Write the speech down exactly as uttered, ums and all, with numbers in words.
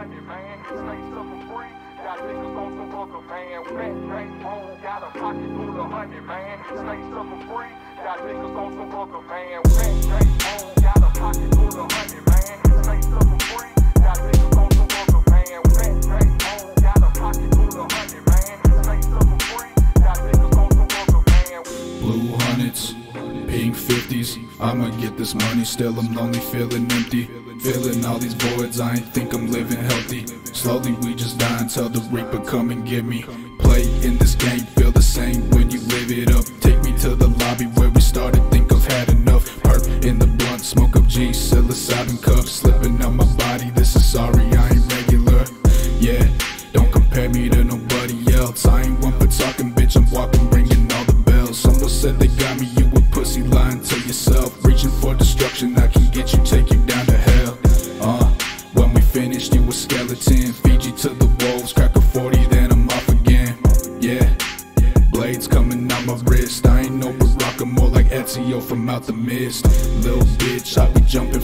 hundred, man. Stay sucker free. Got niggas on some fucker, man. Fat backbone, got a pocket full of hundred, man. Stay sucker free. Got niggas on some fucker, man. Fat backbone, got a pocket full of hundred, man. Stay sucker free. Got niggas on some fucker, man. Fat backbone, got a pocket full of hundred, man. Stay sucker free. Got niggas on some fucker, man. Blue hundreds, pink fifties. I'ma get this money, still I'm lonely, feeling empty. Feeling all these voids, I ain't think I'm living healthy. Slowly we just die until the Reaper come and get me. Play in this game, feel the same when you live it up. Take me to the lobby where we started, think I've had enough. Perp in the blunt, smoke up G, psilocybin cups. Slipping out my body, this is sorry, I ain't regular. Yeah, don't compare me to nobody else. I ain't one for talking, bitch, I'm walking, ringing all the bells. Someone said they got me, you a pussy, lying to yourself. Reaching for destruction, I can get you, take you down to hell. Uh, when we finished, you a skeleton. Feed you to the wolves, crack a forty, then I'm off again. Yeah, blades coming out my wrist. I ain't no Barack, I'm more like Ezio from out the mist. Little bitch, I be jumping